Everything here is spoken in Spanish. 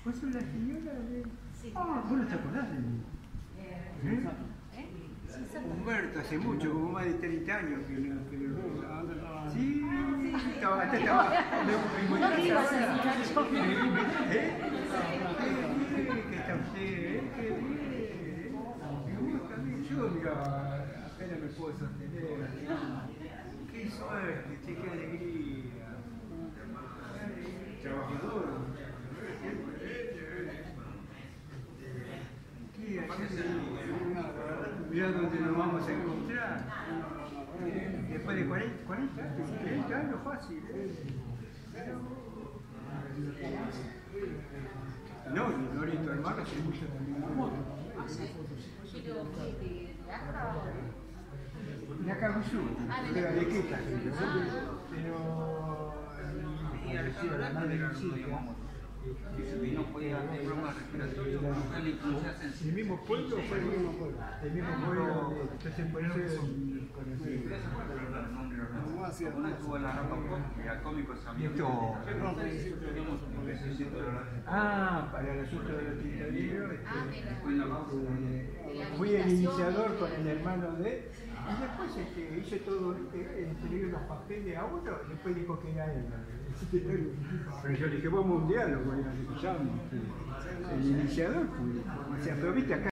¿Vos sos la señora de...? Sí. Ah, vos no te acordás de mí. Humberto, hace mucho, como más de 30 años que no... Sí, estaba... No digas así, Chacho. ¿Qué está usted? Qué bien. Me gusta a mí, yo, mira, apenas me puedo sostener. Qué suerte, che, qué alegría. Trabajador. Mirá dónde nos vamos a encontrar. Después de 40 años fácil. No, y Norito hermano se mucho también. ¿Pero qué? ¿De acá o de...? De acá Gusú, pero de Quita. Pero... Y Alejandro Lázaro era uno, digamos, y no podía hacer bromas respiratorias, él incluso hacen... ¿El mismo pueblo fue el mismo pueblo? El mismo pueblo, entonces por eso es conocido. Uno estuvo en la ropa pop, era cómico, sabía. Ah, para el asunto de los tintoreros, fui el iniciador con el hermano de él, y después hizo todo, entregó los papeles a uno, y después dijo que era él. Pero yo le dije, vamos a un diálogo, y así que llamo. El iniciador fui. O sea, pero viste acá.